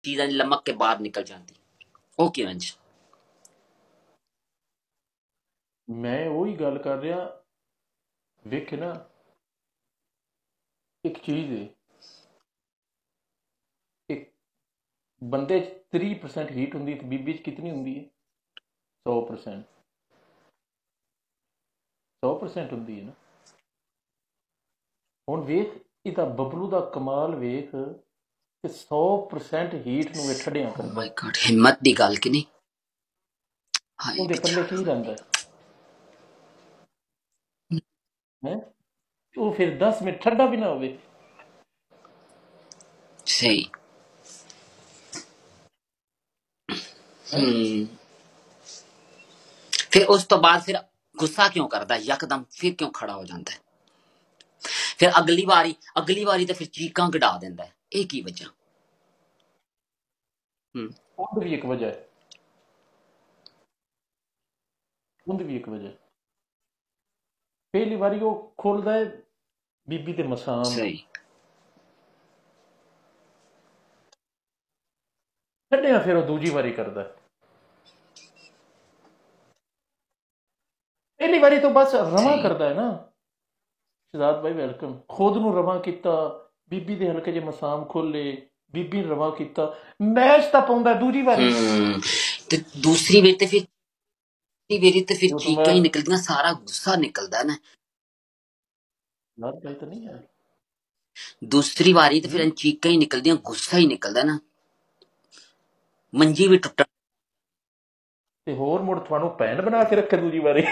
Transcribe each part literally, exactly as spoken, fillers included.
चीज़ां लमक के बाहर निकल जाती। ਉਹ ਕਿਵੇਂ ਚ मैं वही गल कर रहा, वेख ना एक चीज है, एक बंदे तीह परसेंट हीट होंगी तो बीबी च कितनी होंगी है? सौ परसेंट सौ परसेंट होंगी है ना। हुण वेख इहदा बबलू का कमाल वेख कि सौ परसेंट हीट नूं ठड्डियां ਓ करदा ਮਾਈ है। ਗॉड ਹਿੰਮਤ ਦੀ ਗੱਲ ਕਿ ਨਹੀਂ। ਹਾਏ ਉਹਦੇ ਪੱਲੇ ਕੀ बेचारा ਰਹਿੰਦਾ है? ਉਹ ਫਿਰ दस मिनट ठंडा भी ना होवे। सही। हैं? हम्म फिर उस तो बाद फिर गुस्सा क्यों करता है यकदम, फिर क्यों खड़ा हो जाता है? फिर अगली बारी अगली बारी तो फिर चीकां कढा देता है, एक ही वजह। हम्म ਉਹਦੀ ਵੀ ਇੱਕ ਵਜ੍ਹਾ ਹੈ, ਉਹਦੀ ਵੀ ਇੱਕ ਵਜ੍ਹਾ ਹੈ। ਪਹਿਲੀ ਵਾਰੀ ਉਹ ਖੋਲਦਾ ਹੈ ਬੀਬੀ ਦੇ ਮਸਾਮ, सही। ਛੱਡਿਆ ਫਿਰ ਉਹ ਦੂਜੀ ਵਾਰੀ ਕਰਦਾ ਹੈ। ਪਹਿਲੀ ਵਾਰੀ ਤੋਂ ਬਸ ਰਵਾਂ सही। ਕਰਦਾ ਹੈ ਨਾ। ਸ਼ਹਜ਼ਾਦ ਭਾਈ ਵੈਲਕਮ। ਖੁਦ ਨੂੰ ਰਵਾਂ ਕੀਤਾ, ਬੀਬੀ ਦੇ ਹਲਕੇ ਜਿਹੇ ਮਸਾਮ ਖੋਲੇ, ਬੀਬੀ ਨੂੰ ਰਵਾਂ ਕੀਤਾ, ਮੈਚ ਤਾਂ ਪਾਉਂਦਾ ਦੂਜੀ ਵਾਰੀ। हम्म तो दूसरी बेर तो फिर मेरी तो फिर जो तो मैं चीकां ही निकलदियां, सारा गुस्सा निकलदा है ना। शहजाद भाई तो नहीं है दूसरी बारी तो हम्म? फिर चीकां ही निकलदियां, गुस्सा ही निकलदा ना, मंजी भी टुट। ਤੇ ਹੋਰ ਮੁੜ ਤੁਹਾਨੂੰ ਭੈਣ ਬਣਾ ਕੇ ਰੱਖੇ ਦੂਜੀ ਵਾਰੀ।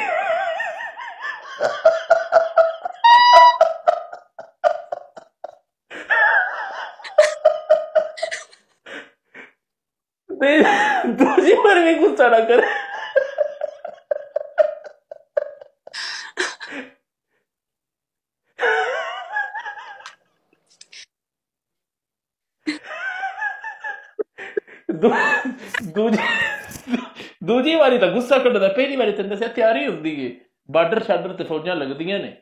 ਨਹੀਂ ਦੂਜੀ ਵਾਰ ਵੀ ਗੁੱਸਾ ਨਾ ਕਰ। ਦੂ- ਦੂਜੀ ਦੂਜੀ ਵਾਰੀ ਤਾਂ ਗੁੱਸਾ ਕੱਢਦਾ, ਪਹਿਲੀ ਵਾਰੀ ਤੈਨੂੰ ਦੱਸਿਆ ਤਿਆਰੀ ਹੁੰਦੀ ਏ, ਬਾਰਡਰ ਸ਼ਾਡਰ ਤੇ ਫੌਜਾਂ ਲੱਗਦੀਆਂ ਨੇ।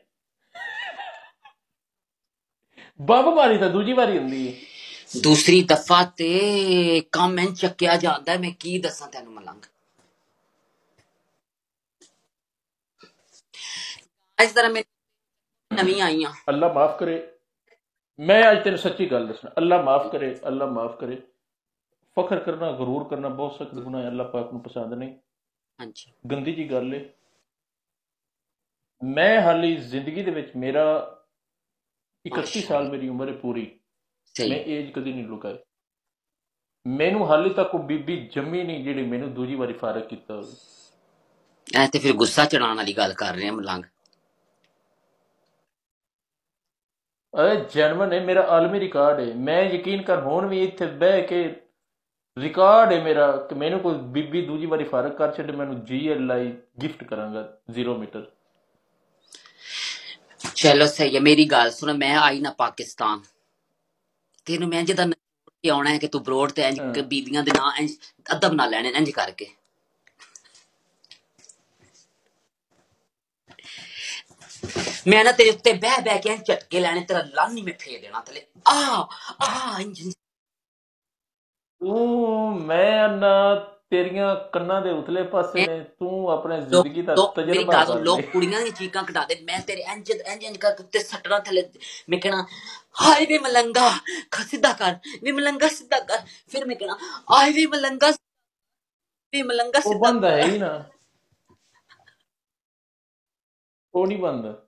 ਬੰਬ ਮਾਰੀ ਤਾਂ ਦੂਜੀ ਵਾਰੀ ਹੁੰਦੀ ਏ। दूसरी दफा ते कम इंच चक्या जाता है, मैं की दसा तेन मलंग। इस तरह मैं नवी आई हाँ। ਅੱਲਾ ਮਾਫ ਕਰੇ, ਮੈਂ ਅੱਜ ਤੈਨੂੰ ਸੱਚੀ ਗੱਲ ਦੱਸਣਾ, ਅੱਲਾ ਮਾਫ ਕਰੇ, ਅੱਲਾ ਮਾਫ ਕਰੇ। ਫਖਰ ਕਰਨਾ, ਗਰੂਰ ਕਰਨਾ ਬਹੁਤ ਸਖਤ ਗੁਨਾਹ ਹੈ, ਅੱਲਾ ਪਾਕ ਨੂੰ ਪਸੰਦ ਨਹੀਂ, हाँ जी। ਗੰਦੀ ਜੀ ਗੱਲ ਏ। ਮੈਂ ਹਾਲੀ ਜ਼ਿੰਦਗੀ ਦੇ ਵਿੱਚ ਮੇਰਾ ਇਕੱਤੀ ਸਾਲ माशाअल्लाह। ਮੇਰੀ ਉਮਰ ਹੈ ਪੂਰੀ, ਮੈਂ सही। ਏਜ ਕਦੀ ਨਹੀਂ ਲੁਕਾਈ। ਮੈਨੂੰ ਹਾਲੇ ਤੱਕ ਉਹ ਬੀਬੀ ਜੰਮੀ ਨਹੀਂ ਜਿਹੜੀ ਮੈਨੂੰ ਦੂਜੀ ਵਾਰੀ ਫਾਰਗ ਕੀਤਾ ਹੋਵੇ। ऐ ते फिर गुस्सा चढ़ाने वाली गल कर रहे हैं मलंग। ਅਰੇ ਜਨਮਨ ਹੈ ਮੇਰਾ ਆਲਮੀ ਰਿਕਾਰਡ ਹੈ, ਮੈਂ ਯਕੀਨ ਕਰ ਹੁਣ ਵੀ ਇੱਥੇ ਬਹਿ ਕੇ ਰਿਕਾਰਡ ਹੈ ਮੇਰਾ ਕਿ ਮੈਨੂੰ ਕੋਈ ਬੀਬੀ ਦੂਜੀ ਵਾਰੀ ਫਾਰਗ ਕਰ ਛੱਡੇ, ਮੈਨੂੰ ਜੀ ਐਲ ਆਈ ਗਿਫਟ ਕਰਾਂਗਾ ਜ਼ੀਰੋ ਮੀਟਰ। चलो सही है, मेरी गल सुन, मैं आई ना पाकिस्तान, तेन मैं जिदा के आना है कि तू बरोड़ ते इंज ਹਾਂ बीबियां दे ना इंज अदब ना लैने इंज करके। मैं ना तेरे उत्ते बह बह के इंज झटके लैने, तेरा लानी में फेर देना थले आ आ इंज। ਤੂੰ ਮੈਂ ਨਾ ਤੇਰੀਆਂ ਕੰਨਾਂ ਦੇ ਉਤਲੇ ਪਾਸੇ ਨੇ, ਤੂੰ ਆਪਣੇ लोग ਜ਼ਿੰਦਗੀ ਦਾ लोग मेरी ਤਜਰਬਾ गल सुन, ਕਰ लोग ਲੈ। कुड़ियां दी चीकां कटा दे, मैं तेरे इंज इंज इंज कर उत्ते सटना थले, मैं कहना हाय वे मलंगा सीधा कर, वे मलंगा सीधा कर, फिर मैं कहना आय वे मलंगा, वे मलंगा ਉਹ सीधा ਬੰਦ ਹੈ कर। ਹੀ ਨਾ, ਉਹ ਨਹੀਂ ਬੰਦ।